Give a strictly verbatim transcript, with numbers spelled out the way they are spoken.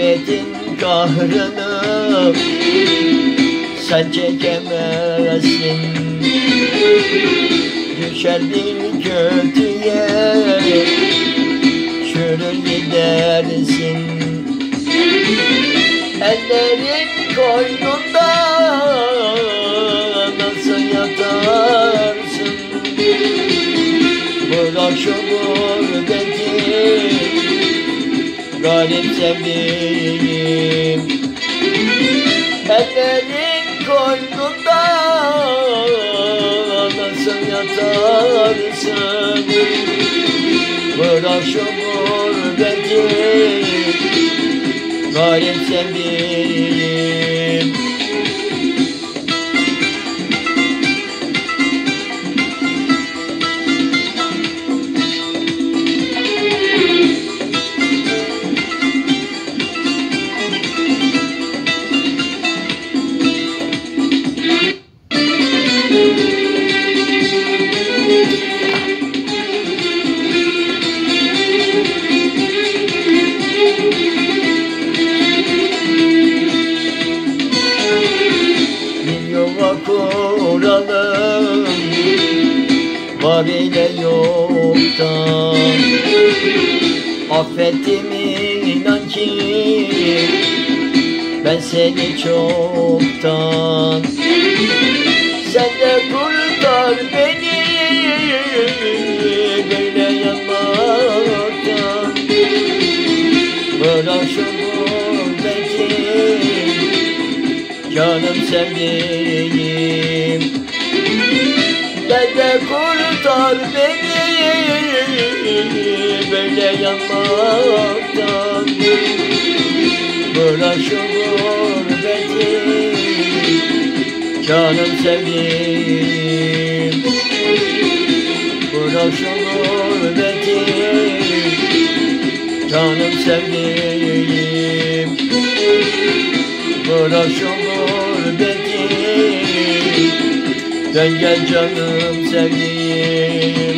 Hasretin kahrını sen çekemezsin. Düşer bir kötüye çürür gidersin. Ellerin koynunda nasıl yatarsın? Bırak şu gurbeti garip sevdiğim. Ellerin koynunda nasıl yatarsın? Bırak şu gurbeti garip sevdiğim. Kuralım var ile yoktan. Affettim inan ki ben seni çoktan. Sen de kurtar beni böyle yanmaktan. Bırak şu gurbeti canım sevdiğim. Gel de kurtar beni böyle yanmaktan. Bırak şu gurbeti canım sevdiğim. Bırak şu gurbeti canım sevdiğim. Bırak şu gurbeti dön gel canım sevdiğim.